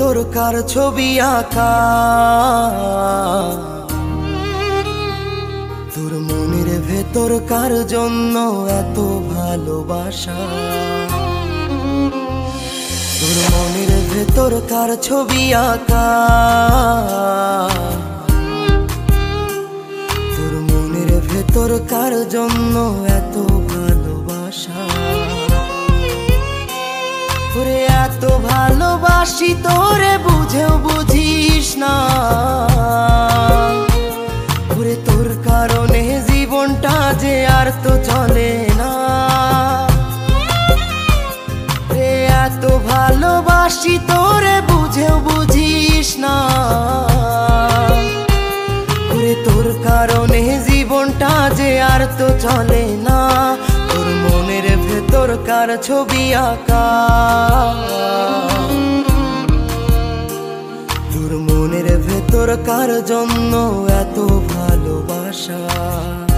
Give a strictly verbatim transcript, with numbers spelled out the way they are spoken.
ভেতর কার ছবি আঁকা, তোর মনের ভেতর কার জন্য এত ভালোবাসা, তোর মনের ভেতর কার ছবি আঁকা, তোর মনের ভেতর কার জন্য এত ভালোবাসা। তোরে এত ভালোবাসি তোরে বুঝেও বুঝিস না, ওরে তোর কারণে জীবনটা যে আর তো চলে না। রে এত ভালোবাসি তোরে বুঝেও বুঝিস না, ওরে তোর কারণে জীবনটা যে আর তো চলে না। তোর মনের ভেতর কার ছবি আঁকা, তোর মনের ভেতর কার জন্য এত ভালোবাসা।